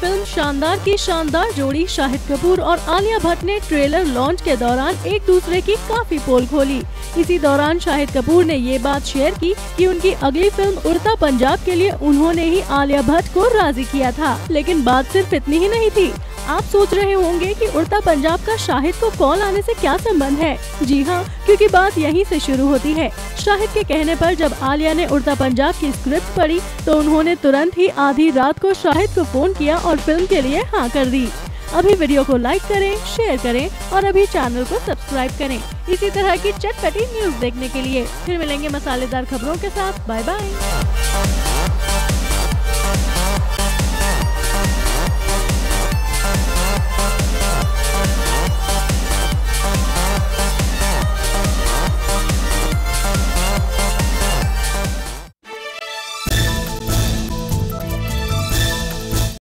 Film शानदार की शानदार जोड़ी शाहिद कपूर और आलिया भट्ट ने ट्रेलर लॉन्च के दौरान एक दूसरे की काफी पोल खोली। इसी दौरान शाहिद कपूर ने ये बात शेयर की कि उनकी अगली फिल्म उड़ता पंजाब के लिए उन्होंने ही आलिया भट्ट को राजी किया था। लेकिन बात सिर्फ इतनी ही नहीं थी। आप सोच रहे होंगे कि उड़ता पंजाब का शाहिद को कॉल आने से क्या संबंध है। जी हाँ, क्योंकि बात यहीं से शुरू होती है। शाहिद के कहने पर जब आलिया ने उड़ता पंजाब की स्क्रिप्ट पढ़ी तो उन्होंने तुरंत ही आधी रात को शाहिद को फोन किया और फिल्म के लिए हाँ कर दी। अभी वीडियो को लाइक करें, शेयर करें और अभी चैनल को सब्सक्राइब करें इसी तरह की चटपटी न्यूज देखने के लिए। फिर मिलेंगे मसालेदार खबरों के साथ। Bye bye.